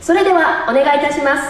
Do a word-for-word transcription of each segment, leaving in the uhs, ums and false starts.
それではお願いいたします。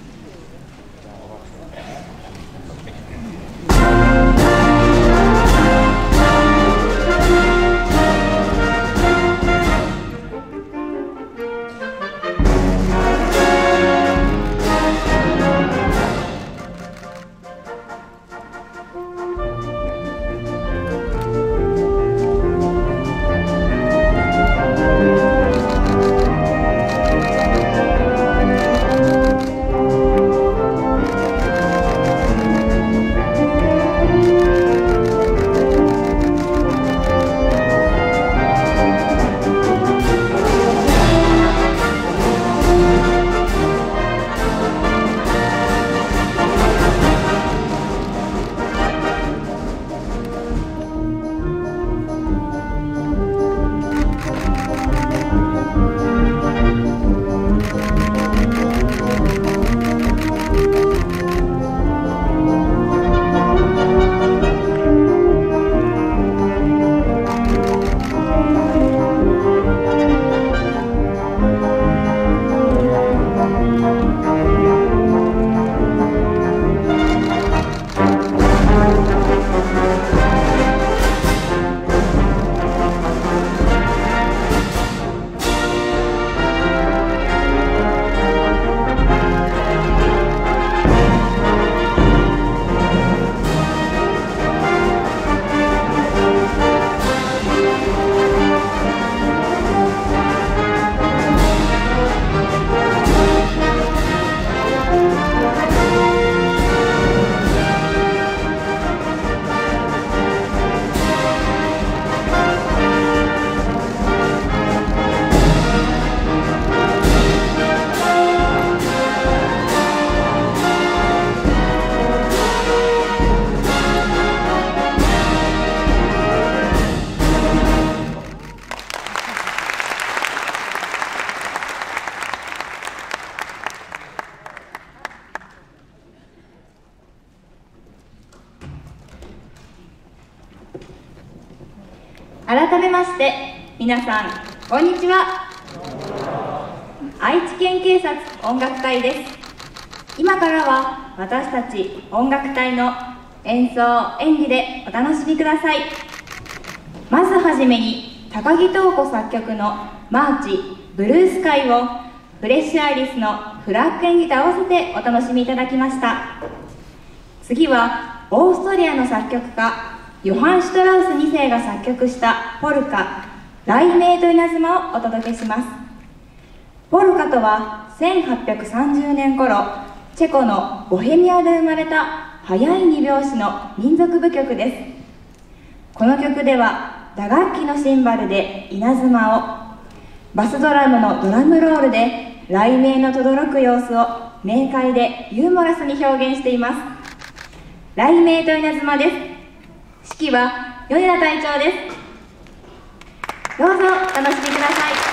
改めまして皆さんこんにちは。愛知県警察音楽隊です。今からは私たち音楽隊の演奏演技でお楽しみください。まずはじめに高木東子作曲のマーチブルースカイをフレッシュアイリスのフラッグ演技と合わせてお楽しみいただきました。次はオーストリアの作曲家ヨハン・シュトラウスにせいが作曲したポルカ「雷鳴と稲妻」をお届けします。ポルカとはせんはっぴゃくさんじゅうねん頃チェコのボヘミアで生まれた速いに拍子の民族舞曲です。この曲では打楽器のシンバルで稲妻を、バスドラムのドラムロールで雷鳴の轟く様子を明快でユーモラスに表現しています。雷鳴と稲妻です。指揮は米田隊長です。どうぞお楽しみください。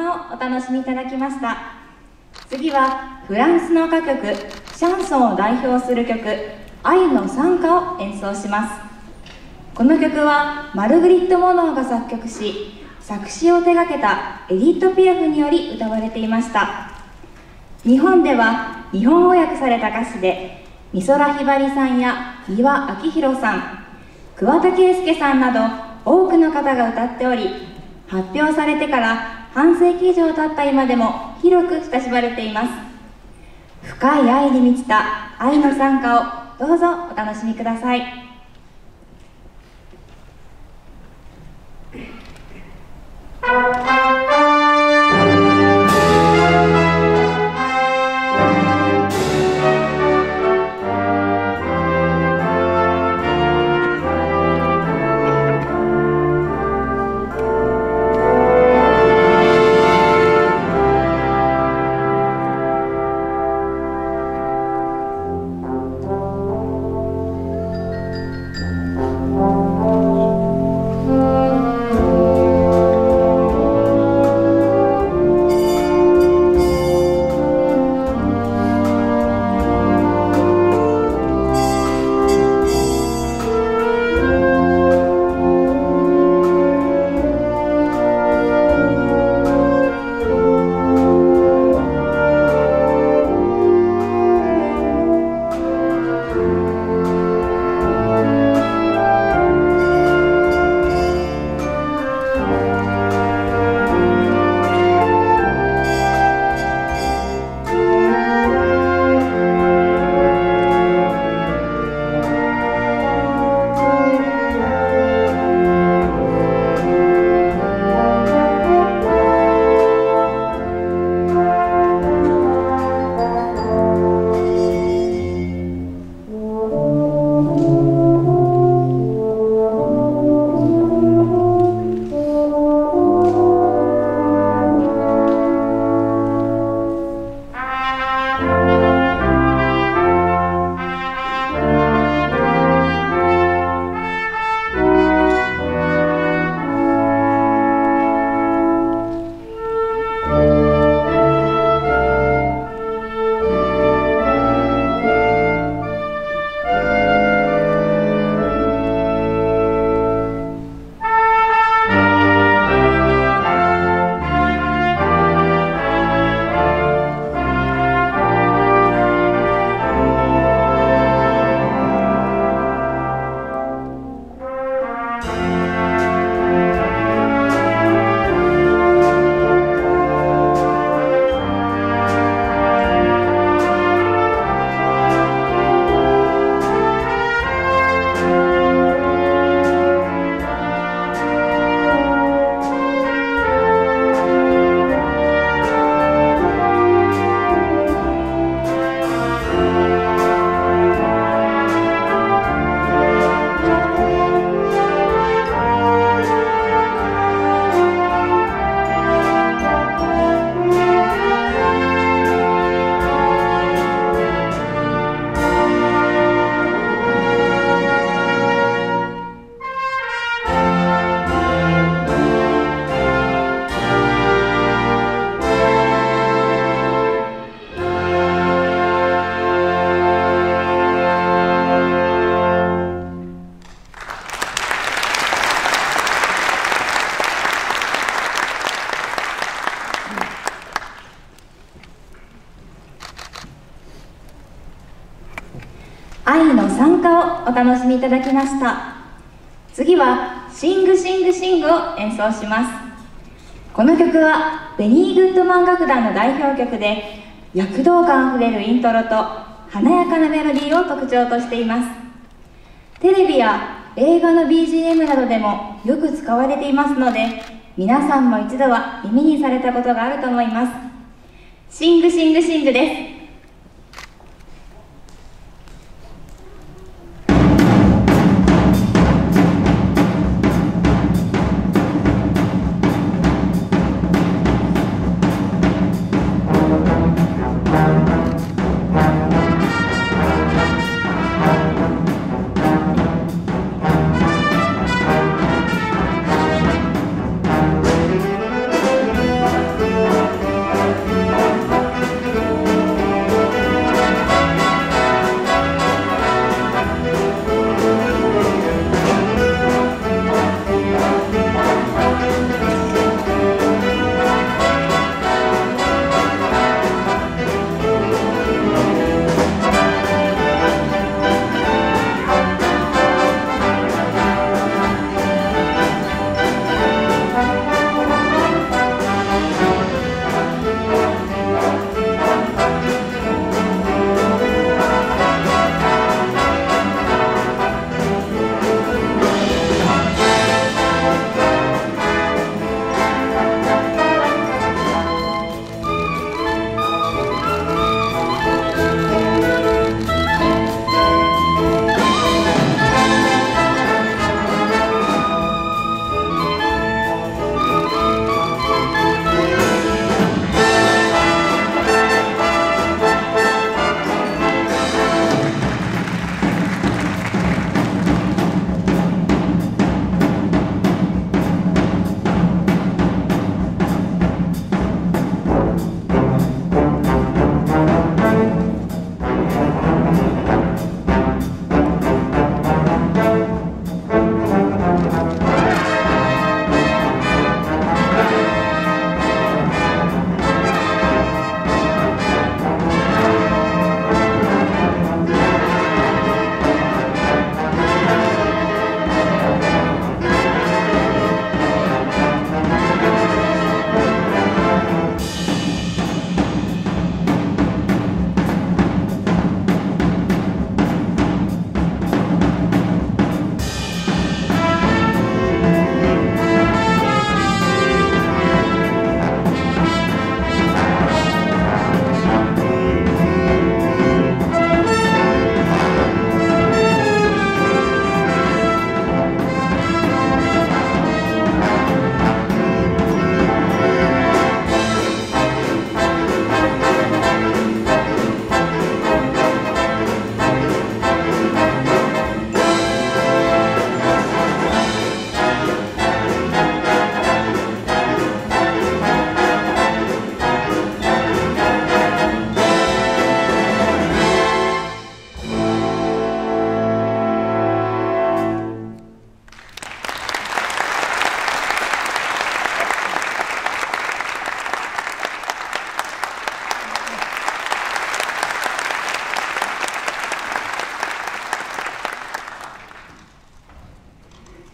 様をお楽しみいただきました。次はフランスの歌曲シャンソンを代表する曲愛の賛歌を演奏します。この曲はマルグリット・モノーが作曲し、作詞を手掛けたエディット・ピアフにより歌われていました。日本では日本語訳された歌詞で美空ひばりさんや三輪明宏さん、桑田佳祐さんなど多くの方が歌っており、発表されてから半世紀以上経った今でも広く親しまれています。深い愛に満ちた愛の賛歌をどうぞお楽しみください。愛の賛歌をお楽しみいただきました。次はシングシングシングを演奏します。この曲はベニー・グッドマン楽団の代表曲で、躍動感あふれるイントロと華やかなメロディーを特徴としています。テレビや映画の ビージーエム などでもよく使われていますので、皆さんも一度は耳にされたことがあると思います。シングシングシングです。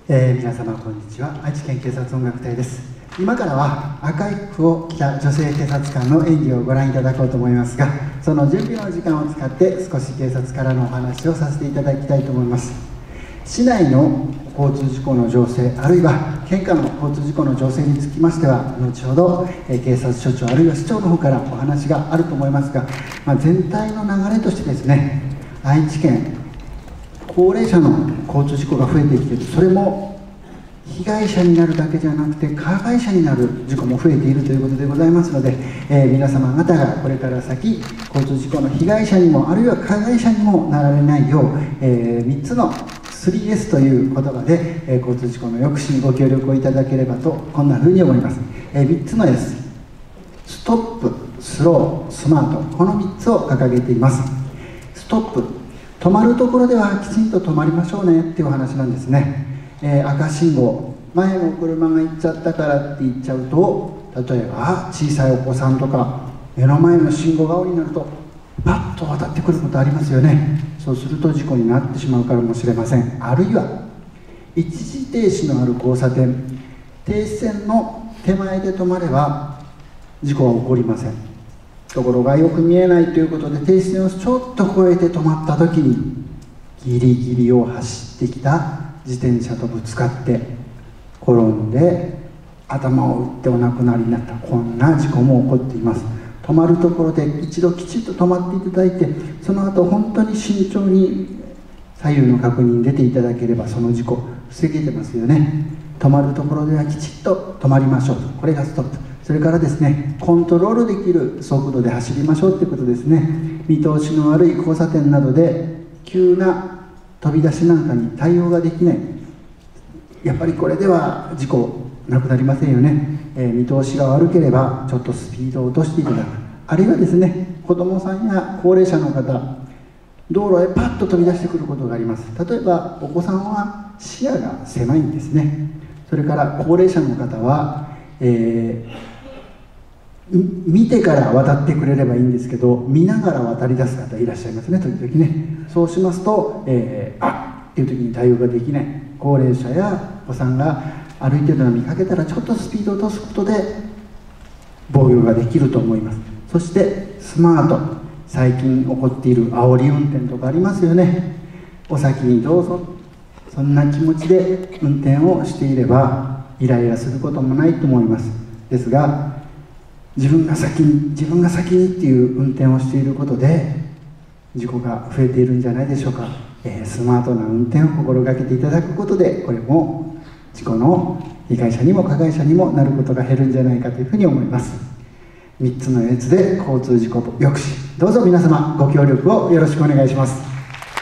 えー、皆様こんにちは。愛知県警察音楽隊です。今からは赤い服を着た女性警察官の演技をご覧いただこうと思いますが、その準備の時間を使って少し警察からのお話をさせていただきたいと思います。市内の交通事故の情勢、あるいは県下の交通事故の情勢につきましては後ほど、えー、警察署長あるいは市長の方からお話があると思いますが、まあ、全体の流れとしてですね、愛知県高齢者の交通事故が増えてきている。それも被害者になるだけじゃなくて加害者になる事故も増えているということでございますので、えー、皆様方がこれから先交通事故の被害者にもあるいは加害者にもなられないよう、えー、みっつの スリーエス という言葉で、えー、交通事故の抑止にご協力をいただければとこんなふうに思います。えー、みっつの エス、 ストップ、スロー、スマート、このみっつを掲げています。ストップ、止まるところではきちんと止まりましょうねっていうお話なんですね。えー、赤信号、前の車が行っちゃったからって言っちゃうと、例えば小さいお子さんとか目の前の信号が青になるとパッと渡ってくることありますよね。そうすると事故になってしまうからもしれません。あるいは一時停止のある交差点、停止線の手前で止まれば事故は起こりません。ところがよく見えないということで停止線をちょっと越えて止まった時にギリギリを走ってきた自転車とぶつかって転んで頭を打ってお亡くなりになった、こんな事故も起こっています。止まるところで一度きちっと止まっていただいて、その後本当に慎重に左右の確認出ていただければその事故防げてますよね。止まるところではきちっと止まりましょうと、これがストップ。それからですね、コントロールできる速度で走りましょうということですね。見通しの悪い交差点などで急な飛び出しなんかに対応ができない、やっぱりこれでは事故なくなりませんよね。えー、見通しが悪ければちょっとスピードを落としていただく、あるいはですね、子どもさんや高齢者の方、道路へパッと飛び出してくることがあります。例えばお子さんは視野が狭いんですね。それから高齢者の方は、えー、見てから渡ってくれればいいんですけど、見ながら渡り出す方いらっしゃいますね、時々ね。そうしますと、えー、あっっていう時に対応ができない高齢者やお子さんが歩いているのを見かけたらちょっとスピードを落とすことで防御ができると思います。そしてスマート、最近起こっている煽り運転とかありますよね。お先にどうぞ、そんな気持ちで運転をしていればイライラすることもないと思います。ですが自分が先に自分が先にっていう運転をしていることで事故が増えているんじゃないでしょうか。えー、スマートな運転を心がけていただくことで、これも事故の被害者にも加害者にもなることが減るんじゃないかというふうに思います。みっつのやつで交通事故抑止、どうぞ皆様ご協力をよろしくお願いします。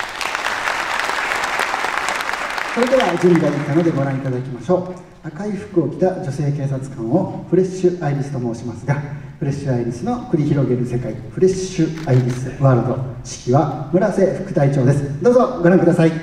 それでは準備ができたのでご覧いただきましょう。赤い服を着た女性警察官をフレッシュアイリスと申しますが、フレッシュアイリスの繰り広げる世界、フレッシュアイリスワールド、指揮は村瀬副隊長です。どうぞご覧ください。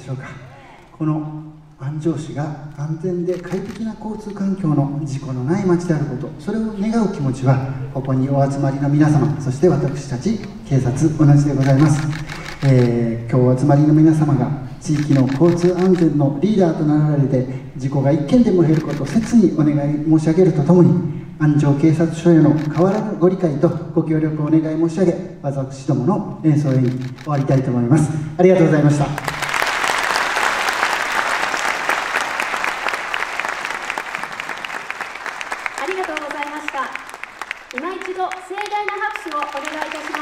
しょうか。この安城市が安全で快適な交通環境の事故のない町であること、それを願う気持ちはここにお集まりの皆様、そして私たち警察同じでございます。えー、今日お集まりの皆様が地域の交通安全のリーダーとなられて、事故が一件でも減ることを切にお願い申し上げるとともに、安城警察署への変わらぬご理解とご協力をお願い申し上げ、私どもの演奏演技終わりたいと思います。ありがとうございました。 ありがとうございました。今一度盛大な拍手をお願いいたします。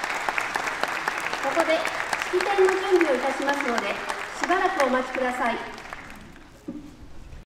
ここで式典の準備をいたしますので、しばらくお待ちください。